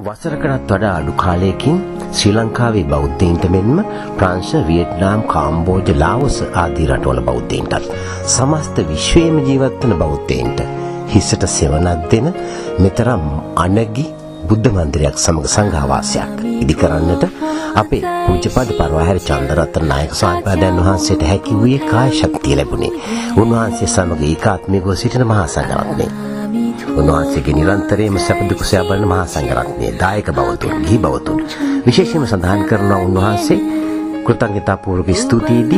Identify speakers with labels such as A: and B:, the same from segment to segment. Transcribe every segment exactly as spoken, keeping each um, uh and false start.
A: වසරකටත් වඩා අඩු කාලයකින් ශ්‍රී ලංකාවේ බෞද්ධයින්ට මෙන්ම ප්‍රංශ, වියට්නාම්, කාම්බෝජ, ලාවොස් ආදී රටවල බෞද්ධයින්ටත් සමස්ත විශ්වයේම ජීවත් වන බෞද්ධයින්ට හිසට සෙවණක් දෙන මෙතරම් අනගි බුද්ධ මන්දිරයක් සමග සංඝාවාසයක් ඉදි කරන්නට අපේ පූජ්‍යපද පරවාහැර චන්දරත්න නායක ස්වාමීන් වහන්සේට හැකි වූයේ කාය ශක්තිය ලැබුණේ. උන්වහන්සේ සමග ඒකාත්මිකව සිටින මහා සංඝරත්නය. උන්වහන්සේගේ නිරන්තරයෙන්ම සැප දුක සොයා බලන මහා සංඝරත්නයේ දායක බවතුන්, ගිහි බවතුන් විශේෂයෙන්ම සඳහන් කරනවා උන්වහන්සේ කෘතඥතා පූර්වක ස්තුතියේදී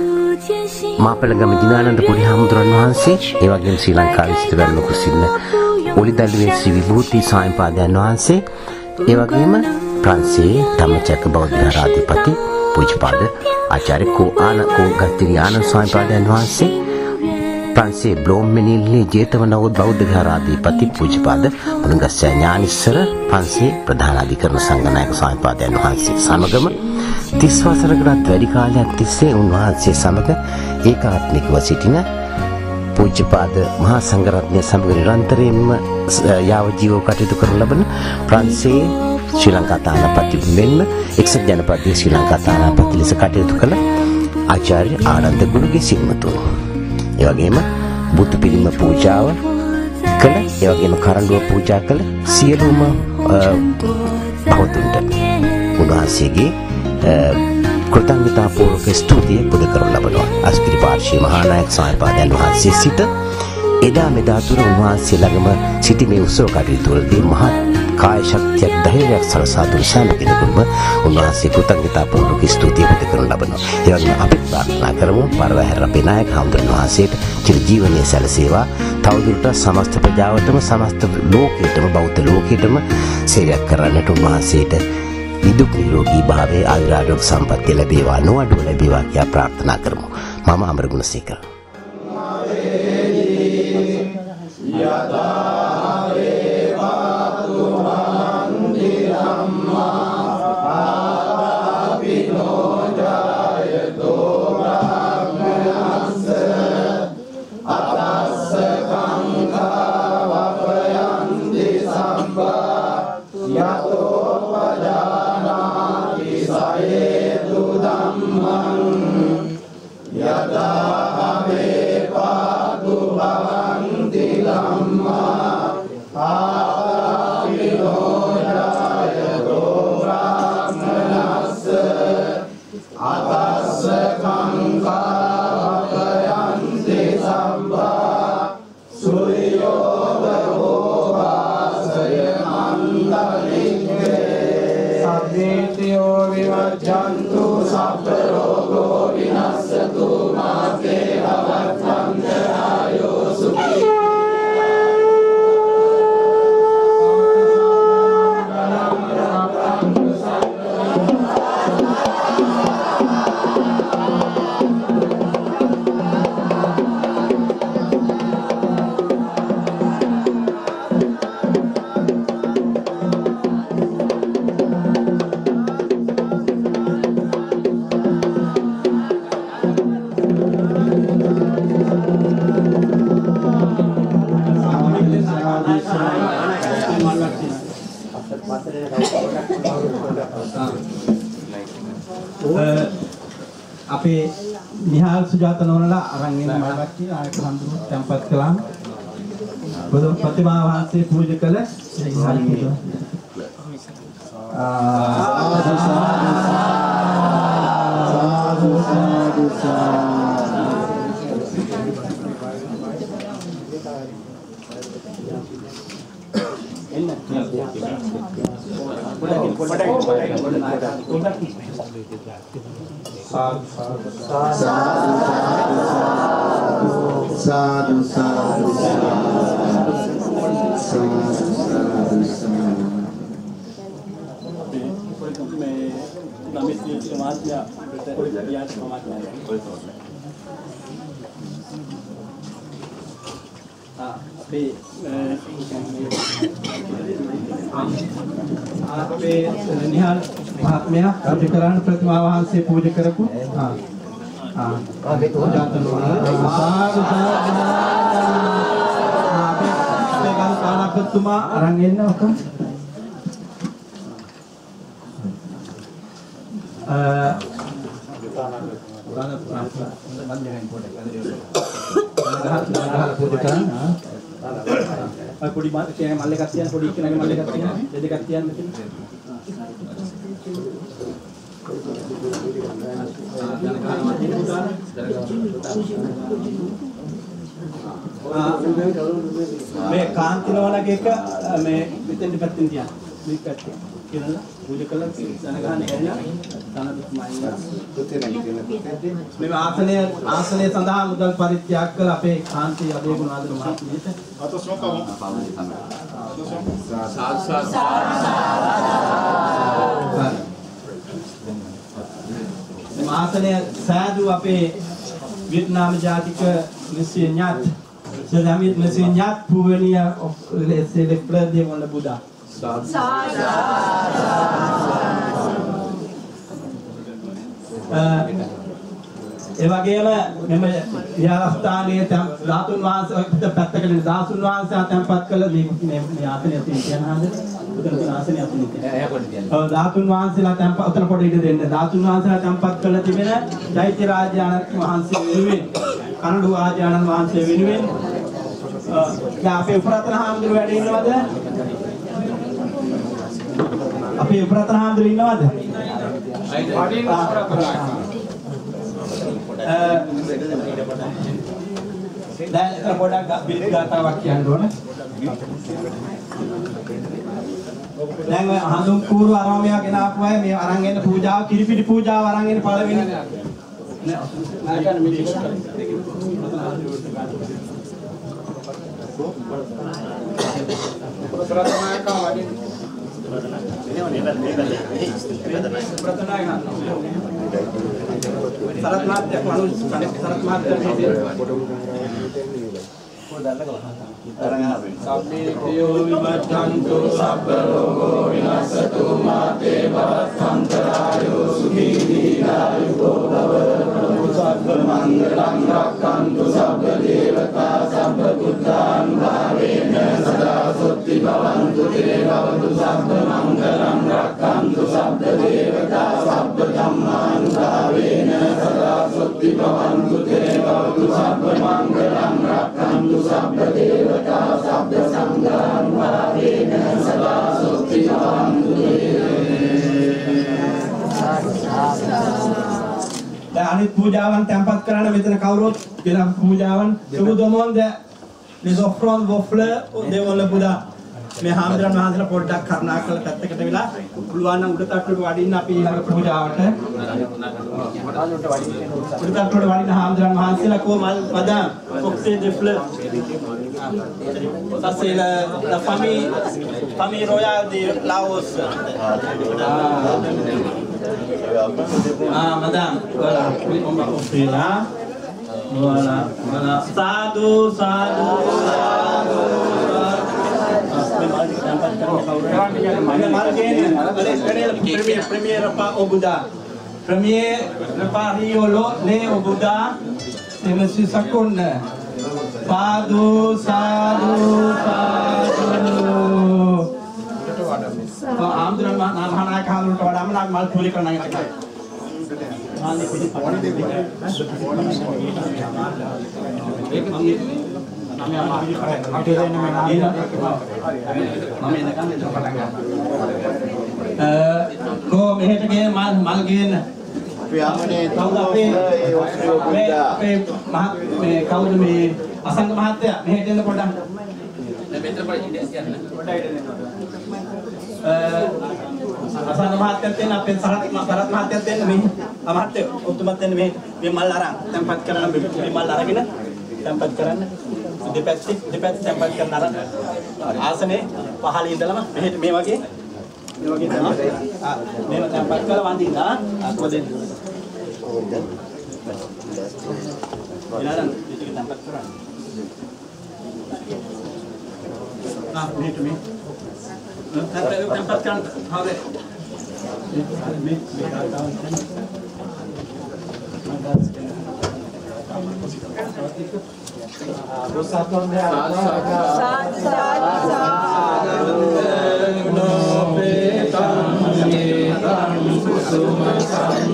A: මාපළගම දිනානන්ද පොඩි හාමුදුරන් වහන්සේ, ඒ වගේම ශ්‍රී ලංකාවේ සිට වැල්ලක සිටින ඔලිදල්ුවේ ශ්‍රී විභූති ස්වාමීන් වහන්සේ, ඒ වගේම ප්‍රංශයේ ධම්මචක්ක බෞද්ධ විහාරාධිපති පූජ්‍යපද ආචාර්ය කෝ ආන කෝ ගත්තිරි ආනන්ද ස්වාමීන් වහන්සේ, ප්‍රංශයේ බ්ලෝම්මෙනිල්ලේ ජේතවනවෝත් බෞද්ධ විහාරාධිපති පූජ්‍යපද මුණගස්සෑ ඥානිස්සර ප්‍රංශයේ ප්‍රධාන අධිකරණ සංඝනායක ස්වාමීන් වහන්සේ සමගම තිස් වසරකටත් වැඩි කාලයක් තිස්සේ උන්වහන්සේ සමග ඒකාත්මිකව සිටින පූජ්‍යපද මහා සංඝරත්නය සමග නිරන්තරයෙන්ම යාවජීවව කටයුතු කරන ලබන ප්‍රංශයේ ශ්‍රී ලංකා තානාපති මෙන්ම එක්සත් ජනපදයේ ශ්‍රී ලංකා තානාපති ලෙස කටයුතු කළ ආචාර්ය ආනන්ද ගුණගේ සිංහතුන්, ඒ වගේම බුදු පිළිම පූජාව කළ, ඒ වගේම කරඬුව පූජා කළ සියලුම බෞද්ධුන්ට උන්වහන්සේගේ කෘතඥතා පූර්වක ස්තුතිය පුද කරනු ලබනවා. අස්පිරි පාර්ශ්වයේ මහානායක ස්වාමීන් වහන්සේ සිට එදා මෙදා තුර උන්වහන්සේ ළඟම සිටි මේ උත්සව කටයුතු වලදී මහත් කාය ශක්තියක්, ධෛර්යයක් සලසා දුන් සෑම කෙනෙකුම උන්වහන්සේ කෘතඥතා පූර්වක ස්තුතිය පුද කරනු ලබනවා. ඒ වගේම අපි ප්‍රාර්ථනා කරමු පරවාහැර අපේ නායක හාමුදුරන් වහන්සේට චිර ජීවනයේ සැලසේවා. තවදුරටත් සමස්ත ප්‍රජාවටම, සමස්ත ලෝකයටම, බෞද්ධ ලෝකයටම සේවයක් කරන්නට උන්වහන්සේට නිදුක් නිරෝගී භාවයේ ආයුරාෝග්‍ය සම්පන්නිය ලැබේවා, නොඅඩුව ලැබේවා කියා ප්‍රාර්ථනා කරමු. මම අමරගුණසේකර.
B: අපේ නිහාල් සුජාතනවලලා අරන් එන මාගච්චි ආයක හඳුනන tempat කළා. බුදු ප්‍රතිමා වහන්සේ පූජා කළ
C: Sadhu, sadhu,
B: අපේ නිහාල් මහත්මයා අපි කරන්න ප්‍රතිමා වහන්සේ පූජා කරපු ආ ආ අපි තෝජාතන වල සාදු සාදු අපේ ගල් කාලපතුමා අරන් එන්න ඔක පොඩි මල්ලේ එකක් තියන්න පොඩි කෙනාගේ මල්ලේ එකක් තියන්න දෙකක් තියන්න මේ කාන්තිනෝලගේ එක මේ මෙතෙන් පැත්තෙන් තියන්න මේ පැත්තේ කියලා පූජා කළා දනගහන්නේ ඇරියා මේ ආසනය ආසනය සඳහා මුදල් පරිත්‍යාග කළ අපේ කාන්ති අබේ ගුණාදර මහත්මියට මේ ආසනය සාදු අපේ වියට්නාම ජාතික මිසිය ඥාත් සදාමිත් මිසිය ඥාත් පුවනිය ලෙසේ දෙප්‍රදේ වල බුදා ඒ වගේම මෙම විහාරස්ථානයේ ධාතුන් වහන්සේ පැත්තකට ධාතුන් වහන්සේ තැන්පත් කළ මේ මේ ආසනය තියෙන හඳ උතන තියෙන ආසනය අතුනේ එයා කොට තියන්නේ. ඔව් ධාතුන් වහන්සේලා තැන්පත් උතන කොට ඉඳ දෙන්න. ධාතුන් වහන්සේලා තැන්පත් කළ තිබෙන චෛත්‍ය රාජානන් වහන්සේ වෙනුවෙන් කනඩු ආජානන් වහන්සේ වෙනුවෙන් දැන් අපේ උපරතන හාමුදුරුවෝ වැඩ ඉන්නවද? අපේ උපරතන හාමුදුරුවෝ ඉන්නවද? වඩින්න උපරතන දැන් පොඩක් බිරිත් ගාතාවක් කියන්න ඕන. දැන් ඔය හඳුන් කූරු අරාමයා ගෙන ආපු අය මේ අරන් එන්න පූජාව කිරිපිටි පූජාව අරන් එන්න පළවෙනි නෑ නෑ මේ සරත් මාත්‍ය කණු සරත් මාත්‍ය සම්මේතියෝ විවත්තන්තු සබ්බ රෝගෝ විනාශතු මාතේ භවත්තන්තරායෝ සුඛී දීඝායුකෝ භව සබ්බ මංගලං රක්ඛන්තු සබ්බ දේවතා සබ්බ බුද්ධානුභාවේන සදා සොත්ති භවන්තු තේ භවතු සබ්බ මංගලං රක්ඛන්තු සබ්බ දේවතා සබ්බ ධම්මානුභාවේන සදා සොත්ති භවන්තු තේ භවතු සබ්බ මංගලං රක්ඛන්තු සබ්බ දේවතා සබ්බ සංඝානුභාවේන සදා සොත්ති භවන්තු දැන් අනිත් පූජාවන් තැන්පත් කරන්න මෙතන කවුරුත් කියලා පූජාවන් සුබදොමොන් ද නිසොෆ්‍රොන් වොෆ්ලර් දෙවොල්ල පුදා මේ හාමුදුරන් වහන්සේලා පොඩ්ඩක් කරුණාකරලා පැත්තකට වෙලා පුළුවන් නම් උඩ තට්ටුවට වඩින්න අපි ඊළඟ පූජාවට උඩ තට්ටුවට වඩින්න හාමුදුරන් වහන්සේලා කො මල් පදා ඔක්සේ දෙෆ්ලර් ça c'est la, la famille famille royale de Laos. Ah madame, voilà, on va offrir là. Voilà, voilà. Sadhu, sadhu, sadhu. Premier, premier repas au Bouddha. Premier repas Riolo, né au Bouddha. C'est Monsieur Sakun. Sadhu, sadhu, sadhu. Oh, Amdran man, Amhana Kalu, Amnak Malpuri Kanang. Ko mehet ke mal mal gen අපි ආමනේ තවුද අපේ අපේ මහ මේ කවුද මේ අසංග මහත්තයා මෙහෙට එන්න පොඩ්ඩක් දැන් මෙතන පොඩ්ඩක් ඉඳලා කියන්න පොඩ්ඩක් ඉඳලා අසංග මහත්තයාත් එන්න අපේ සරත් සරත් මහත්තයාත් එන්න මේ මහත්තයෝ ඔතුමත් එන්න මේ මේ මල් අරන් තැම්පත් කරන්න මේ මල් අරගෙන තැම්පත් කරන්න දෙපැත්තේ දෙපැත්තේ තැම්පත් කරන්න අරන් ආසනේ පහළ ඉඳලම මෙහෙට මේ වගේ මේ වගේ තමයි ආ මේව තැම්පත් කරලා වඳින්න ආ කොහෙද ඉලාරන් මේක තැම්පත් කරන්න ආ මේක මේ තැම්පත් කරන්න හරි මේ මේ කාටවත් Sa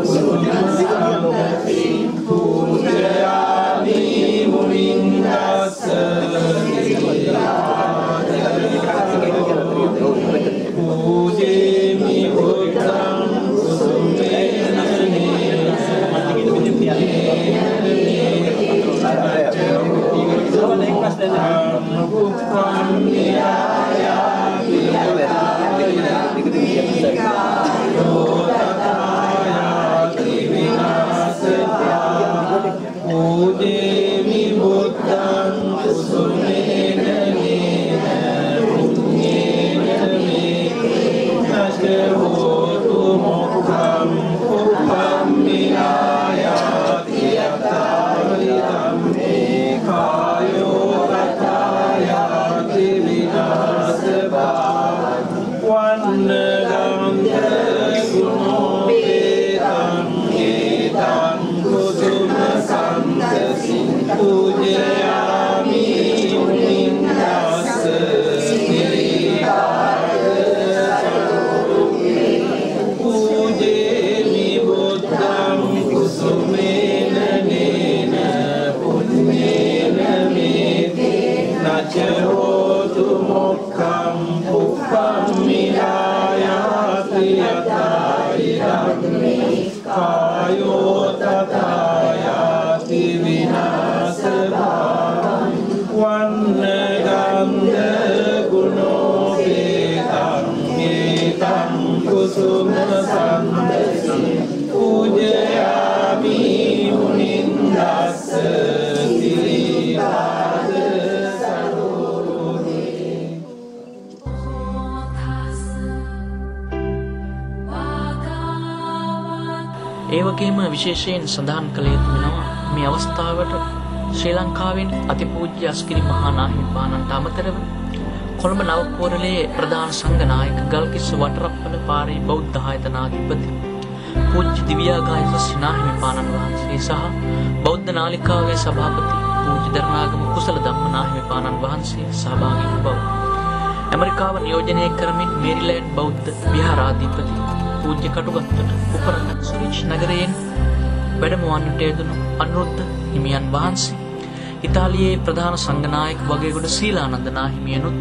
C: ඒ වගේම විශේෂයෙන් සඳහන් කළ යුතු වෙනවා මේ අවස්ථාවට ශ්‍රී ලංකාවෙන් අතිපූජ්‍ය අස්ගිරි මහා නාහිමිපාණන්ට අමතරව කොළඹ නවකෝරළේ ප්‍රධාන සංඝනායක ගල්කිස්ස වටරප්පල පාරේ බෞද්ධ ආයතනාධිපති පූජ්‍ය දිව්‍යාගායස නාහිමිපාණන් වහන්සේ සහ බෞද්ධ නාලිකාවේ සභාපති පූජ්‍ය දරණාගම කුසල ධම්ම නාහිමිපාණන් වහන්සේ සහභාගී වූ බව ඇමරිකාව නියෝජනය කරමින් මේරිලෑන්ඩ් බෞද්ධ විහාරාධිපති පූජ්‍ය කටුගත්තට උපරණ සුරිච් නගරයෙන් වැඩමවන්නට යෙදුණු අනුරුද්ධ හිමියන් වහන්සේ ඉතාලියේ ප්‍රධාන සංඝනායක වගේගොඩ සීලානන්ද නාහිමියනුත්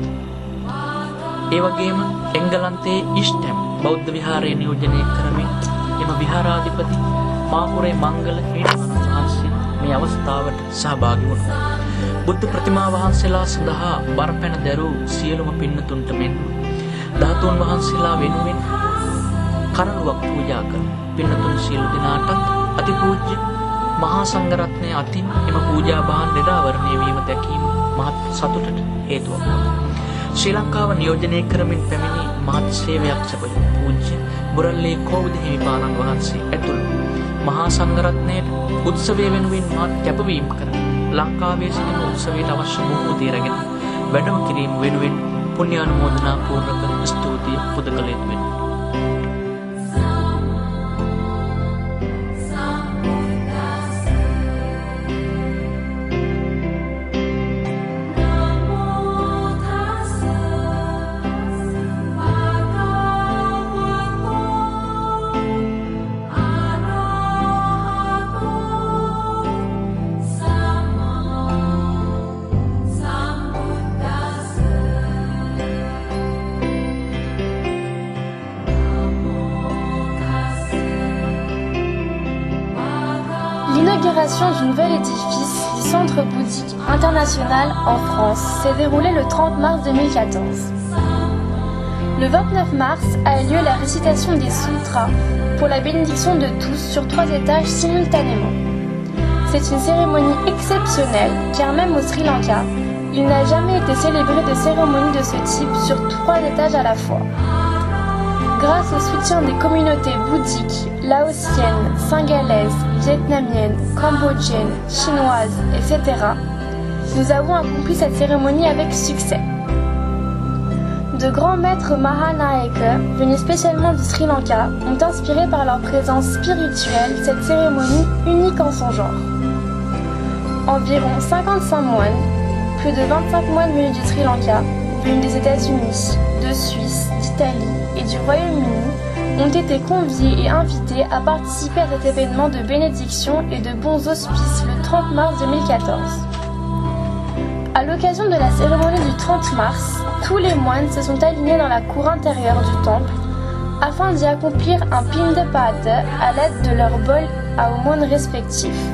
C: ඒ වගේම එංගලන්තයේ ඉස්ටම් බෞද්ධ විහාරයේ නියෝජනය කරමින් එම විහාරාධිපති මාපුරේ මංගල හිමියන් වහන්සේ මේ අවස්ථාවට සහභාගී වුණා. බුද්ධ ප්‍රතිමා වහන්සේලා සඳහා බරපැන දැරූ සියලුම පින්නතුන්ට මෙන් ධාතුන් වහන්සේලා වෙනුවෙන් කරඬුවක් පූජා කරන පින්නතුන් සියලු දෙනාටත් අතිපූජ්‍ය මහා සංඝරත්නය අතින් එම පූජා භාණ්ඩ නිරාවරණය වීම දැකීම මහත් සතුටට හේතුවක් වුණා. ශ්‍රී ලංකාව නියෝජනය කරමින් පැමිණි මහත් සේවයක් සැපයූ පූජ්‍ය බුරල්ලේ කෝවිද හිමිපාණන් වහන්සේ ඇතුළු මහා සංඝරත්නයට උත්සවය වෙනුවෙන් මහත් කැපවීම කරන ලංකාවේ සිටින උත්සවයට අවශ්‍ය බොහෝ දේ රැගෙන වැඩම කිරීම වෙනුවෙන් පුණ්‍යානුමෝදනා පූර්වක ස්තුතිය පුද කළ යුතු වෙනවා.
D: L'inauguration du nouvel édifice du Centre bouddhique international en France s'est déroulée le trente mars deux mille quatorze. Le vingt-neuf mars a eu lieu la récitation des sutras pour la bénédiction de tous sur trois étages simultanément. C'est une cérémonie exceptionnelle car même au Sri Lanka, il n'a jamais été célébré de cérémonie de ce type sur trois étages à la fois. Grâce au soutien des communautés bouddhiques, laotiennes, singalaises, vietnamiennes, cambodgiennes, chinoises, et cetera, nous avons accompli cette cérémonie avec succès. De grands maîtres Mahanaeka, venus spécialement du Sri Lanka, ont inspiré par leur présence spirituelle cette cérémonie unique en son genre. Environ cinquante-cinq moines, plus de vingt-cinq moines venus du Sri Lanka, venus des États-Unis, de Suisse, d'Italie et du Royaume-Uni, ont été conviés et invités à participer à cet événement de bénédiction et de bons auspices le trente mars deux mille quatorze. À l'occasion de la cérémonie du trente mars, tous les moines se sont alignés dans la cour intérieure du temple afin d'y accomplir un pindapada à l'aide de leur bol à aumônes respectifs.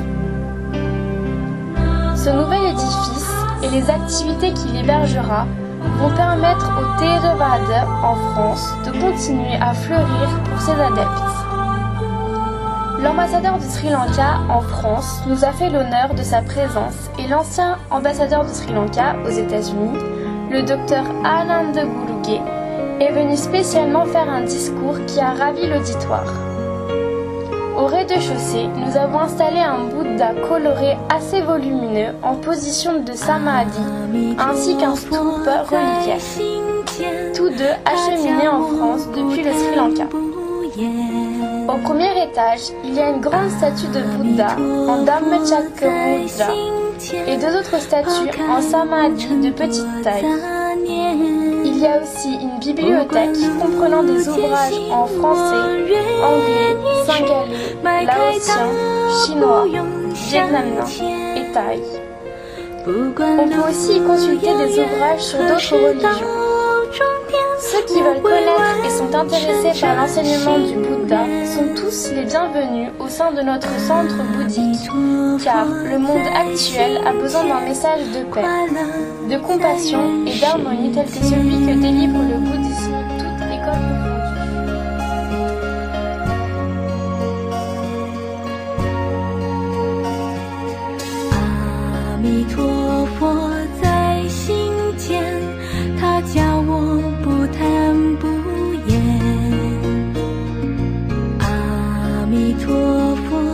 D: Ce nouvel édifice et les activités qu'il hébergera vont permettre au Theravada en France de continuer à fleurir pour ses adeptes. L'ambassadeur du Sri Lanka en France nous a fait l'honneur de sa présence et l'ancien ambassadeur du Sri Lanka aux États-Unis, le docteur Ananda Guluge, est venu spécialement faire un discours qui a ravi l'auditoire. Au rez-de-chaussée, nous avons installé un Bouddha coloré assez volumineux en position de Samadhi, ainsi qu'un stupa reliquaire. Tous deux acheminés en France depuis le Sri Lanka. Au premier étage, il y a une grande statue de Bouddha en Dhammacakka et deux autres statues en Samadhi de petite taille. Il y a aussi une bibliothèque comprenant des ouvrages en français, anglais, singalais, laotien, chinois, vietnamien et thaï. On peut aussi y consulter des ouvrages sur d'autres religions. Ceux qui veulent connaître et sont intéressés par l'enseignement du Bouddha sont tous les bienvenus au sein de notre centre bouddhique, car le monde actuel a besoin d'un message de paix, de compassion et d'harmonie tel que celui que délivre le bouddhisme, toute école confondue.